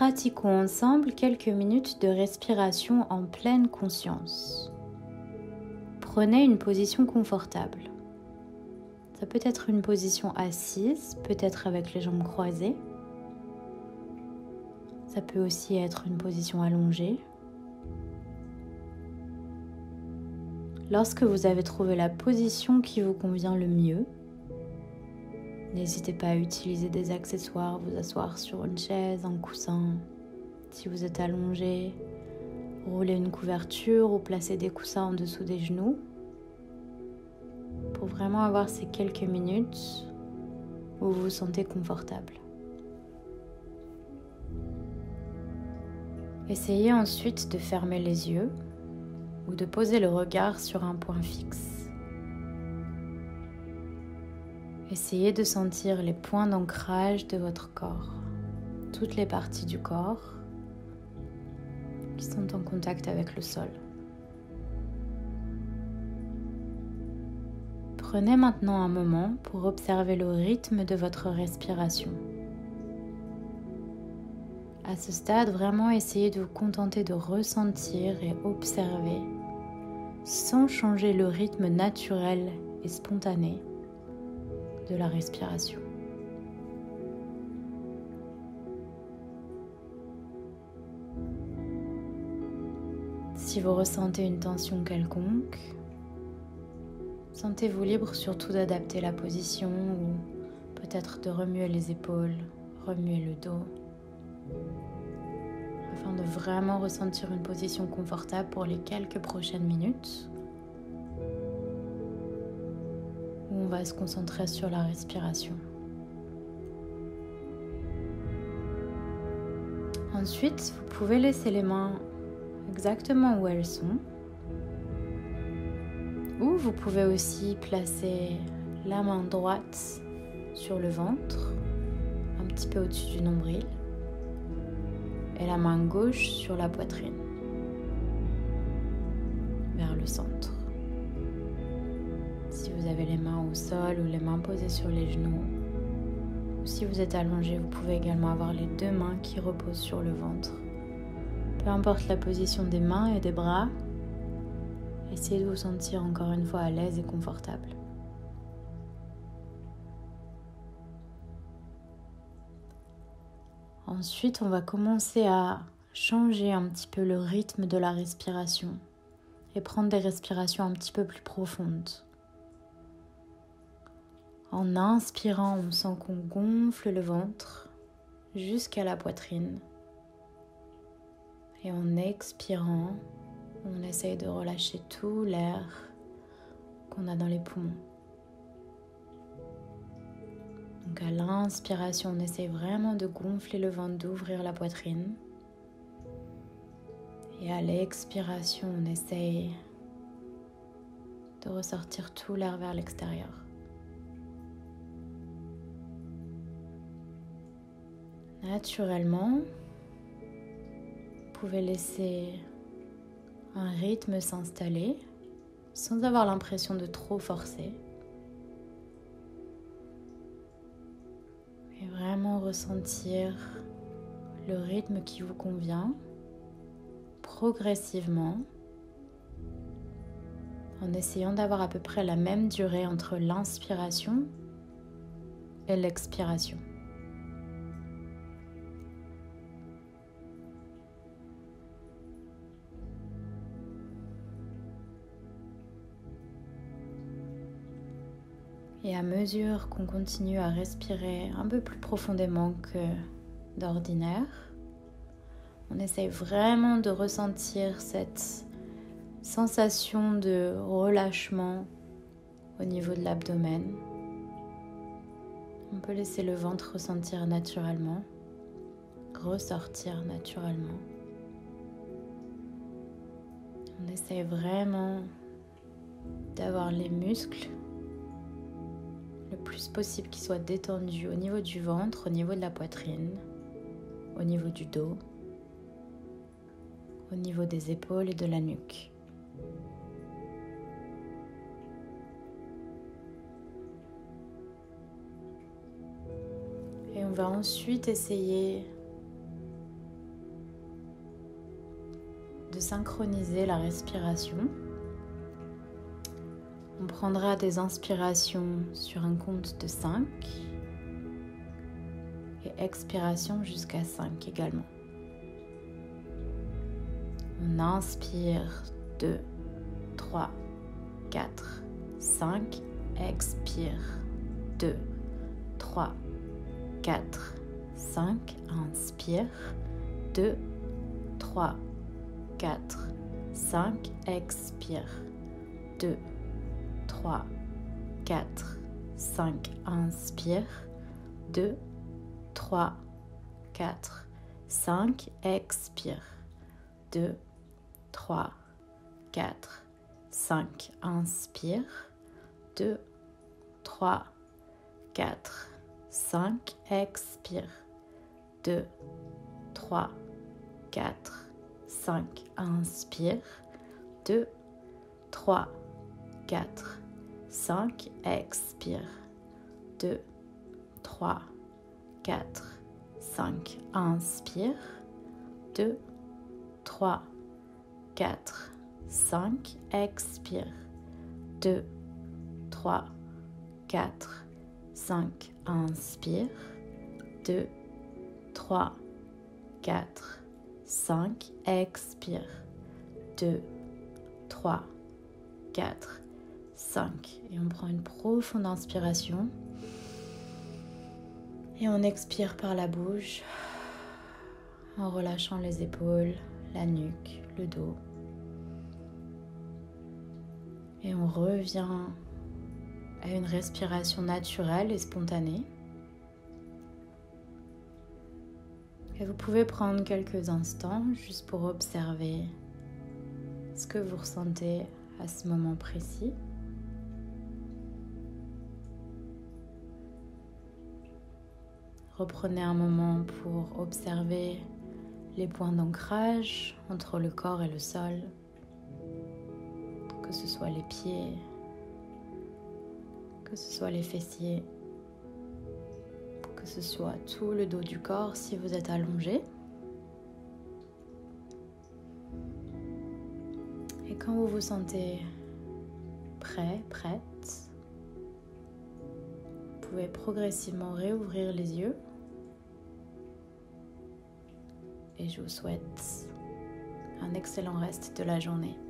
pratiquons ensemble quelques minutes de respiration en pleine conscience. Prenez une position confortable. Ça peut être une position assise, peut-être avec les jambes croisées. Ça peut aussi être une position allongée. Lorsque vous avez trouvé la position qui vous convient le mieux, n'hésitez pas à utiliser des accessoires, vous asseoir sur une chaise, un coussin. Si vous êtes allongé, roulez une couverture ou placez des coussins en dessous des genoux pour vraiment avoir ces quelques minutes où vous vous sentez confortable. Essayez ensuite de fermer les yeux ou de poser le regard sur un point fixe. Essayez de sentir les points d'ancrage de votre corps, toutes les parties du corps qui sont en contact avec le sol. Prenez maintenant un moment pour observer le rythme de votre respiration. À ce stade, vraiment essayez de vous contenter de ressentir et observer sans changer le rythme naturel et spontané de la respiration. Si vous ressentez une tension quelconque, sentez-vous libre surtout d'adapter la position ou peut-être de remuer les épaules, remuer le dos, afin de vraiment ressentir une position confortable pour les quelques prochaines minutes, où on va se concentrer sur la respiration. Ensuite, vous pouvez laisser les mains exactement où elles sont, ou vous pouvez aussi placer la main droite sur le ventre, un petit peu au-dessus du nombril, et la main gauche sur la poitrine, vers le centre. Si vous avez les mains au sol ou les mains posées sur les genoux, ou si vous êtes allongé, vous pouvez également avoir les deux mains qui reposent sur le ventre. Peu importe la position des mains et des bras, essayez de vous sentir encore une fois à l'aise et confortable. Ensuite, on va commencer à changer un petit peu le rythme de la respiration et prendre des respirations un petit peu plus profondes. En inspirant, on sent qu'on gonfle le ventre jusqu'à la poitrine. Et en expirant, on essaye de relâcher tout l'air qu'on a dans les poumons. Donc à l'inspiration, on essaye vraiment de gonfler le ventre, d'ouvrir la poitrine. Et à l'expiration, on essaye de ressortir tout l'air vers l'extérieur. Naturellement, vous pouvez laisser un rythme s'installer sans avoir l'impression de trop forcer. Et vraiment ressentir le rythme qui vous convient progressivement en essayant d'avoir à peu près la même durée entre l'inspiration et l'expiration. Et à mesure qu'on continue à respirer un peu plus profondément que d'ordinaire, on essaye vraiment de ressentir cette sensation de relâchement au niveau de l'abdomen. On peut laisser le ventre ressentir naturellement, ressortir naturellement. On essaye vraiment d'avoir les muscles le plus possible qui soient détendus au niveau du ventre, au niveau de la poitrine, au niveau du dos, au niveau des épaules et de la nuque. Et on va ensuite essayer synchroniser la respiration. On prendra des inspirations sur un compte de 5 et expiration jusqu'à 5 également. On inspire 2, 3, 4, 5, expire 2, 3, 4, 5, inspire 2, 3, 4, 5, expire 2, 3, 4, 5, inspire 2, 3, 4, 5, expire 2, 3, 4, 5, inspire 2, 3, 4, 5, expire 2, 3, 4, 5, inspire 2, 3, 4, 5, expire 2, 3, 4, 5, inspire 2, 3, 4, 5, expire 2, 3, 4, 5, inspire 2, 3, 4, 5, expire 2, 3, 4, 5. Et on prend une profonde inspiration et on expire par la bouche en relâchant les épaules, la nuque, le dos. Et on revient à une respiration naturelle et spontanée. Et vous pouvez prendre quelques instants juste pour observer ce que vous ressentez à ce moment précis. Reprenez un moment pour observer les points d'ancrage entre le corps et le sol, que ce soit les pieds, que ce soit les fessiers, que ce soit tout le dos du corps si vous êtes allongé. Et quand vous vous sentez prêt, prête, vous pouvez progressivement réouvrir les yeux. Et je vous souhaite un excellent reste de la journée.